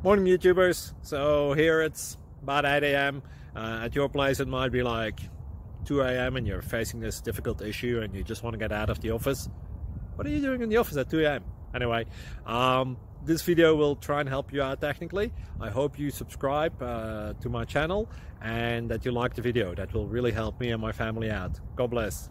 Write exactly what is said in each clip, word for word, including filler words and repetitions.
Morning YouTubers. So here it's about eight A M Uh, at your place it might be like two A M and you're facing this difficult issue and you just want to get out of the office. What are you doing in the office at two A M? Anyway, um, this video will try and help you out technically. I hope you subscribe uh, to my channel and that you like the video. That will really help me and my family out. God bless.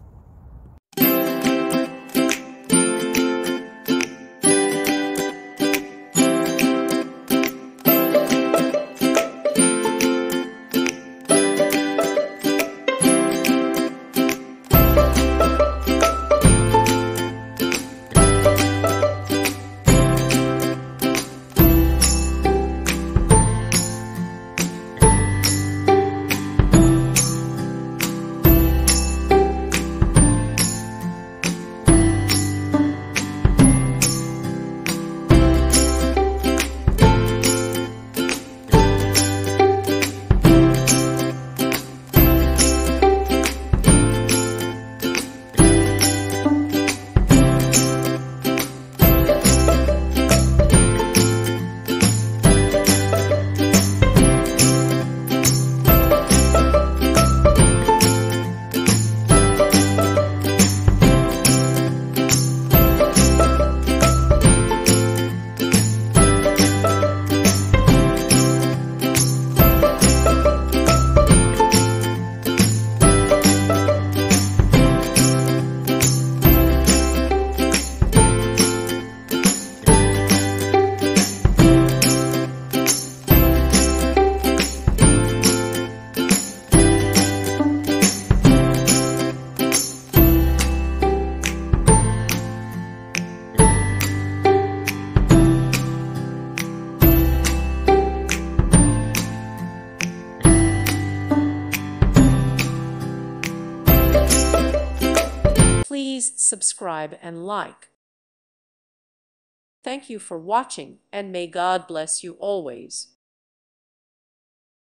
Please subscribe and like. Thank you for watching, and may God bless you always.